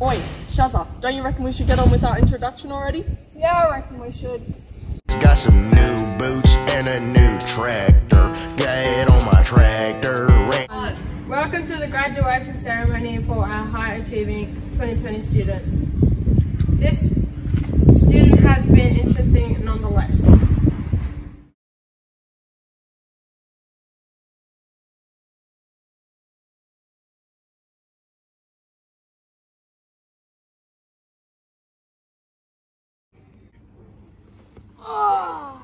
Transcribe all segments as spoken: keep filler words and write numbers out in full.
Oi, Shazza, don't you reckon we should get on with our introduction already? Yeah, I reckon we should. Got some new boots and a new tractor. Got it on my tractor. Uh, welcome to the graduation ceremony for our high achieving twenty twenty students. This student has been interesting nonetheless. Oh.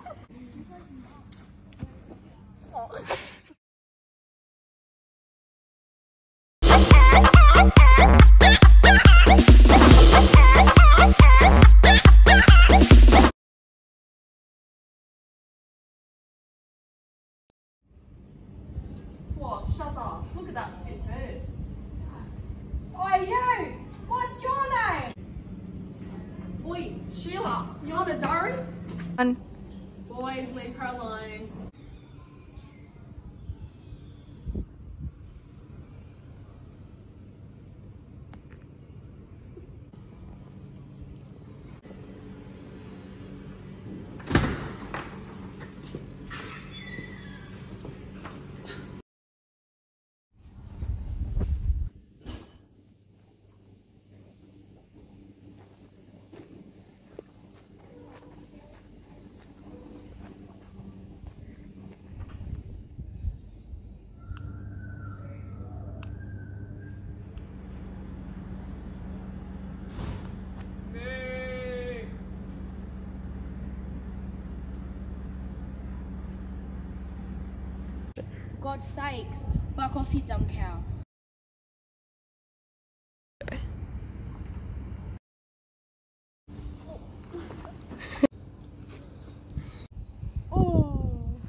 Whoa, Shazza, look at that fit bird. Oi, you! What's your name? Oi, Sheila, you want a diary? Boys, leave her alone. For God's sakes, fuck off, you dumb cow. Oh.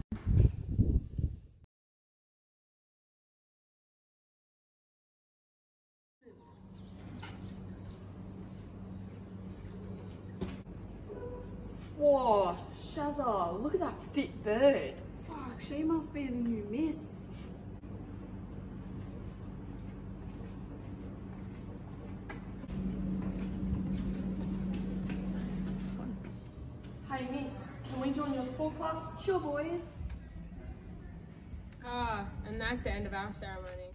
Whoa, Shazza, look at that fit bird. Fuck, she must be the new miss. Hey miss, can we join your sport class? Sure, boys. Ah, and that's the end of our ceremony.